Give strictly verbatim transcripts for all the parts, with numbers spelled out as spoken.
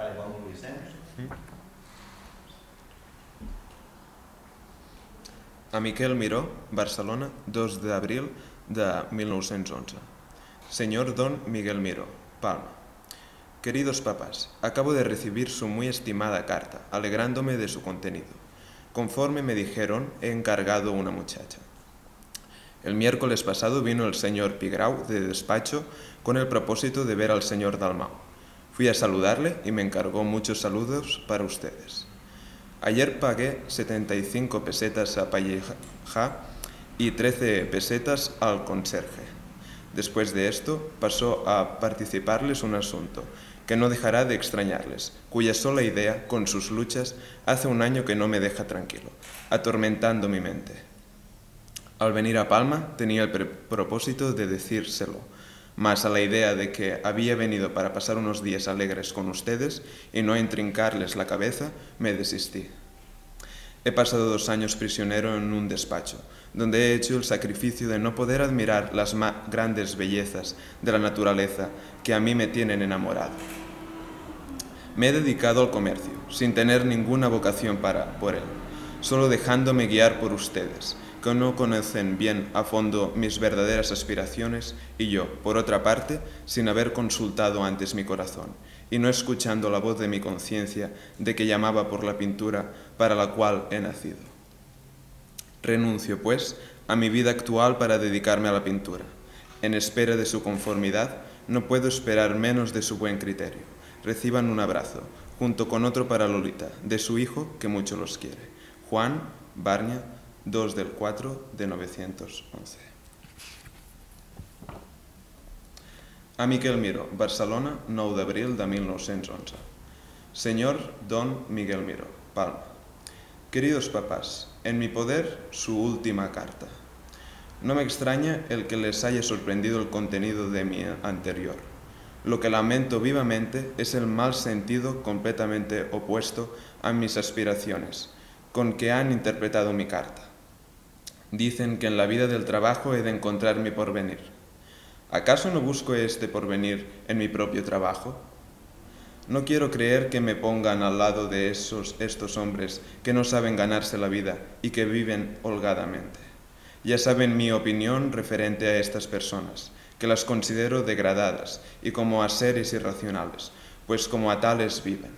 Aigua mil Vicenç. A Miquel Miró, Barcelona, dos de abril de mil novecientos once. Señor Don Miguel Miró, Palma. Queridos papás, acabo de recibir su muy estimada carta, alegrándome de su contenido. Conforme me dijeron, he encargado una muchacha. El miércoles pasado vino el señor Pigrau de despacho con el propósito de ver al señor Dalmau. Fui a saludarle y me encargó muchos saludos para ustedes. Ayer pagué setenta y cinco pesetas a Palleja y trece pesetas al conserje. Después de esto pasó a participarles un asunto que no dejará de extrañarles, cuya sola idea, con sus luchas, hace un año que no me deja tranquilo, atormentando mi mente. Al venir a Palma tenía el propósito de decírselo, mas a la idea de que había venido para pasar unos días alegres con ustedes y no intrincarles la cabeza, me desistí. He pasado dos años prisionero en un despacho, donde he hecho el sacrificio de no poder admirar las más grandes bellezas de la naturaleza que a mí me tienen enamorado. Me he dedicado al comercio, sin tener ninguna vocación para, por él, solo dejándome guiar por ustedes, que no conocen bien a fondo mis verdaderas aspiraciones, y yo, por otra parte, sin haber consultado antes mi corazón, y no escuchando la voz de mi conciencia de que llamaba por la pintura para la cual he nacido. Renuncio, pues, a mi vida actual para dedicarme a la pintura. En espera de su conformidad, no puedo esperar menos de su buen criterio. Reciban un abrazo, junto con otro para Lolita, de su hijo, que mucho los quiere. Juan Barña, dos del cuatro de novecientos once. A Miquel Miró, Barcelona, nou d'abril de mil novecientos once. Señor Don Miguel Miró, Palma. Queridos papás, en mi poder su última carta. No me extraña el que les haya sorprendido el contenido de mi anterior. Lo que lamento vivamente es el mal sentido completamente opuesto a mis aspiraciones, con que han interpretado mi carta. Dicen que en la vida del trabajo he de encontrar mi porvenir. ¿Acaso no busco este porvenir en mi propio trabajo? No quiero creer que me pongan al lado de esos, estos hombres que no saben ganarse la vida y que viven holgadamente. Ya saben mi opinión referente a estas personas, que las considero degradadas y como a seres irracionales, pues como a tales viven.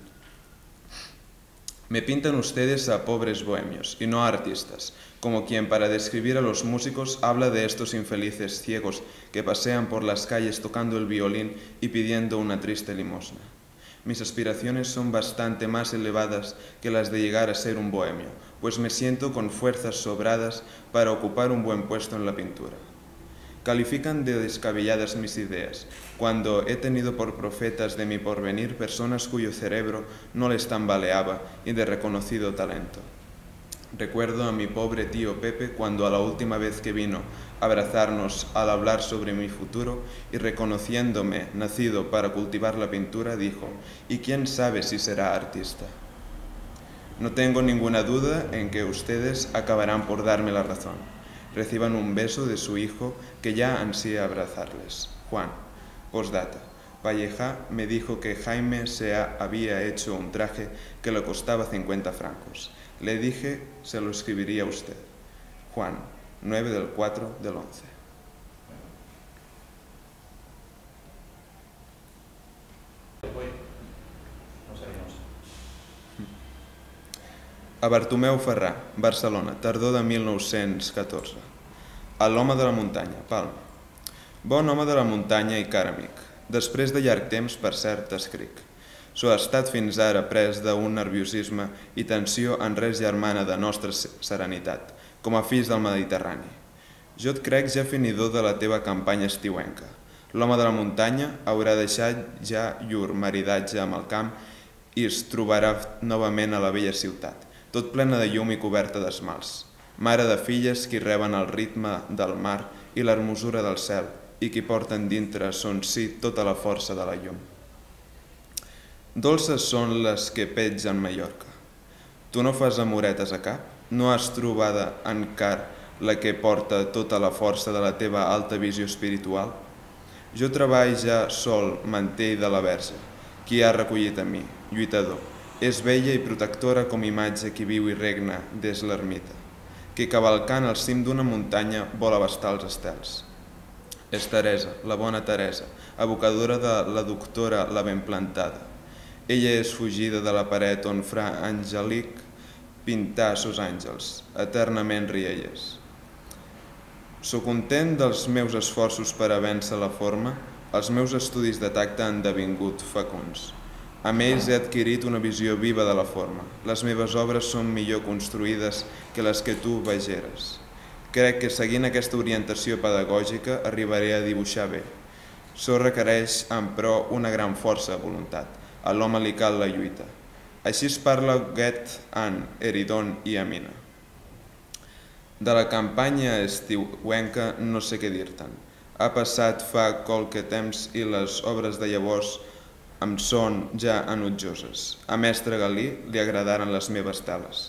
Me pintan ustedes a pobres bohemios y no a artistas, como quien para describir a los músicos habla de estos infelices ciegos que pasean por las calles tocando el violín y pidiendo una triste limosna. Mis aspiraciones son bastante más elevadas que las de llegar a ser un bohemio, pues me siento con fuerzas sobradas para ocupar un buen puesto en la pintura. Califican de descabelladas mis ideas, cuando he tenido por profetas de mi porvenir personas cuyo cerebro no les tambaleaba y de reconocido talento. Recuerdo a mi pobre tío Pepe cuando a la última vez que vino a abrazarnos al hablar sobre mi futuro y reconociéndome nacido para cultivar la pintura, dijo: «¿Y quién sabe si será artista?». No tengo ninguna duda en que ustedes acabarán por darme la razón. Reciban un beso de su hijo que ya ansía abrazarles. Juan. Postdata. Palleja me dijo que Jaime se había hecho un traje que le costaba cincuenta francos. Le dije se lo escribiría a usted. Juan, nueve del cuatro del once. A Bartomeu Ferrà, Barcelona, tardor de mil nou-cents catorze. A l'home de la muntanya, Palma. Bon home de la muntanya i car amic. Després de llarg temps, per cert, escric. S'ho ha estat fins ara pres d'un nerviosisme i tensió en res germana de nostra serenitat, com a fills del Mediterrani. Jo et crec ja finidor de la teva campanya estiuenca. L'home de la muntanya haurà deixat ja llur maridatge amb el camp i es trobarà novament a la vella ciutat, tot plena de llum i coberta d'esmalts. Mare de filles qui reben el ritme del mar i l'hermosura del cel i qui porten dintre son si tota la força de la llum. Dolces són les que petgen Mallorca. Tu no fas amoretes a cap? No has trobada encara la que porta tota la força de la teva alta visió espiritual? Jo treball ja sol mantell de la verge, qui ha recollit a mi, lluitador. És vella i protectora com imatge qui viu i regna des l'ermita, que cavalcant al cim d'una muntanya vol abastar els estels. És Teresa, la bona Teresa, evocadora de la doctora la ben plantada. Ella és fugida de la paret on fra Angelic pintà sos àngels, eternament rielles. So content dels meus esforços per a vèncer la forma, els meus estudis de tacte han devingut fecunds. Amb ells he adquirit una visió viva de la forma. Les meves obres són millor construïdes que les que tu vegeres. Crec que seguint aquesta orientació pedagògica arribaré a dibuixar bé. Això requereix, emprò, una gran força de voluntat. A l'home li cal la lluita. Així es parla Goethe, Anne, Heridon i Amina. De la campanya estiuenca no sé què dir-te'n. Ha passat fa qualque temps i les obres de llavors em són ja enutjoses. A mestre Galí li agradaren les meves teles.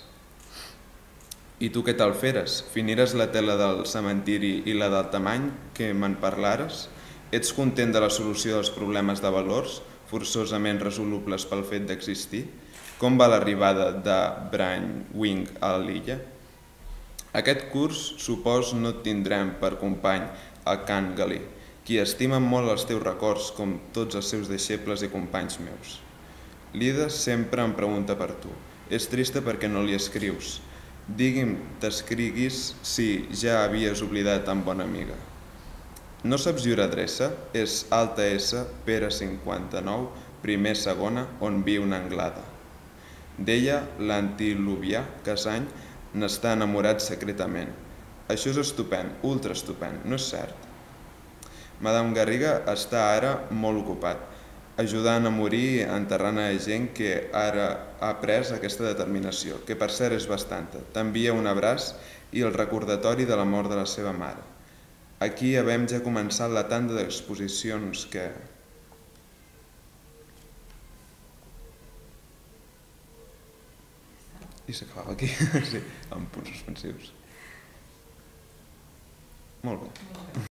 I tu què tal feres? Finires la tela del cementiri i la del tamany que me'n parlares? Ets content de la solució dels problemes de valors, forçosament resolubles pel fet d'existir? Com va l'arribada de Brandwing a l'illa? Aquest curs, supos, no tindrem per company a Can Galí, qui estima molt els teus records com tots els seus deixebles i companys meus. Lida sempre em pregunta per tu. És trista perquè no li escrius. Digui'm, t'escriguis si ja havies oblidat tan bona amiga. No saps llur adreça? És Alta S, Pere cinquanta-nou, primer segona, on viu una Anglada. D'ella, l'antiluvià, Casany, n'està enamorat secretament. Això és estupend, ultra estupend, no és cert? Madame Garriga està ara molt ocupat, ajudant a morir i enterrant a gent que ara ha pres aquesta determinació, que per cert és bastanta. T'envia un abraç i el recordatori de la mort de la seva mare. Aquí havem ja començat la tanda d'exposicions que... I s'acabava aquí, sí, amb punts suspensius. Molt bé.